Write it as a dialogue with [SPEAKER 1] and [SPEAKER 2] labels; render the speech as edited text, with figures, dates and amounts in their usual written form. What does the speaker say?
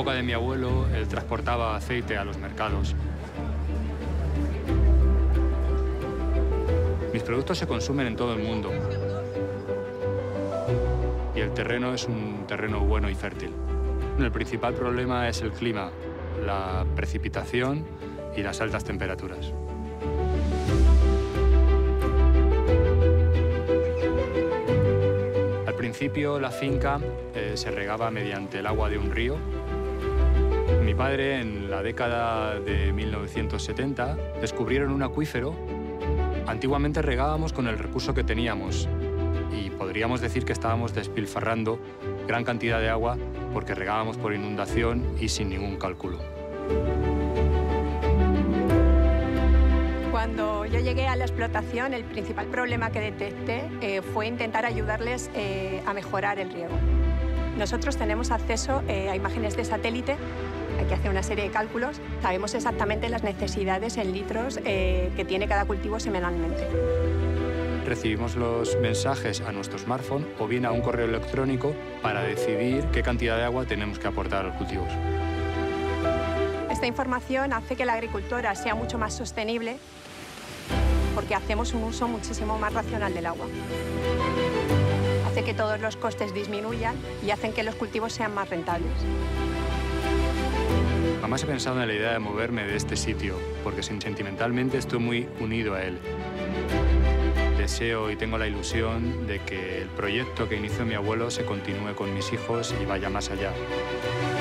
[SPEAKER 1] época de mi abuelo, él transportaba aceite a los mercados. Mis productos se consumen en todo el mundo. Y el terreno es un terreno bueno y fértil. El principal problema es el clima, la precipitación y las altas temperaturas. Al principio la finca se regaba mediante el agua de un río. Mi padre, en la década de 1970, descubrieron un acuífero. Antiguamente regábamos con el recurso que teníamos y podríamos decir que estábamos despilfarrando gran cantidad de agua porque regábamos por inundación y sin ningún cálculo.
[SPEAKER 2] Cuando yo llegué a la explotación, el principal problema que detecté fue intentar ayudarles a mejorar el riego. Nosotros tenemos acceso a imágenes de satélite, hay que hacer una serie de cálculos, sabemos exactamente las necesidades en litros que tiene cada cultivo semanalmente.
[SPEAKER 1] Recibimos los mensajes a nuestro smartphone o bien a un correo electrónico para decidir qué cantidad de agua tenemos que aportar a los cultivos.
[SPEAKER 2] Esta información hace que la agricultura sea mucho más sostenible porque hacemos un uso muchísimo más racional del agua. Hace que todos los costes disminuyan y hacen que los cultivos sean más rentables.
[SPEAKER 1] Jamás he pensado en la idea de moverme de este sitio, porque sentimentalmente estoy muy unido a él. Deseo y tengo la ilusión de que el proyecto que inició mi abuelo se continúe con mis hijos y vaya más allá.